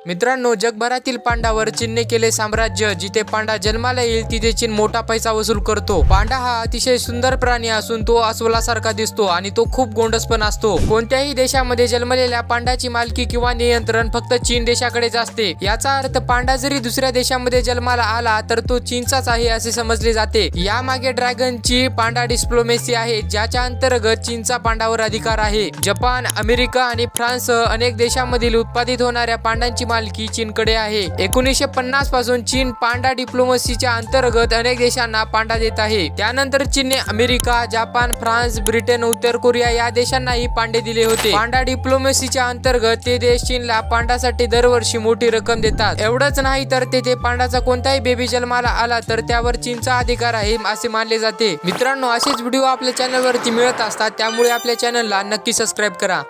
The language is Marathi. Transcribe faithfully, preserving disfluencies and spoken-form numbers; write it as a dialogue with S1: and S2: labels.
S1: मित्रांनो, जगभरातील पांडावर चीनने केले साम्राज्य। जिथे पांडा जन्माला येईल तिथे चीन मोठा पैसा वसूल करतो। पांडा हा अतिशय सुंदर प्राणी असून तो अस्वलासारखा दिसतो आणि तो खूप गोंडस पण असतो। कोणत्याही देशामध्ये जन्मलेल्या पांडाची मालकी किंवा नियंत्रण फक्त चीन देशाकडेच असते। याचा अर्थ पांडा जरी दुसऱ्या देशामध्ये जन्माला आला तर तो चीनचाच आहे असे समजले जाते। यामागे ड्रॅगनची पांडा डिप्लोमॅसी आहे, ज्याच्या अंतर्गत चीनचा पांडावर अधिकार आहे। जपान, अमेरिका आणि फ्रान्ससह अनेक देशांमधील उत्पादित होणाऱ्या पांडांची मालकी चीनकडे आहे। एकोणीसशे पन्नास पासून चीन पांडा डिप्लोमसीच्या अंतर्गत अनेक देशांना पांडा देत आहे। त्यानंतर चीनने अमेरिका, जपान, फ्रान्स, ब्रिटन, उत्तर कोरिया या देशांनाही पांडे दिले होते। पांडा डिप्लोमसीच्या अंतर्गत ते देश चीनला पांडासाठी दरवर्षी मोठी रक्कम देतात। एवढंच नाही तर तेथे पांडाचा कोणताही बेबी जन्माला आला तर त्यावर चीनचा अधिकार आहे असे मानले जाते। मित्रांनो, असेच व्हिडिओ आपल्या चॅनलवरती मिळत असतात, त्यामुळे आपल्या चॅनलला नक्की सबस्क्राईब करा।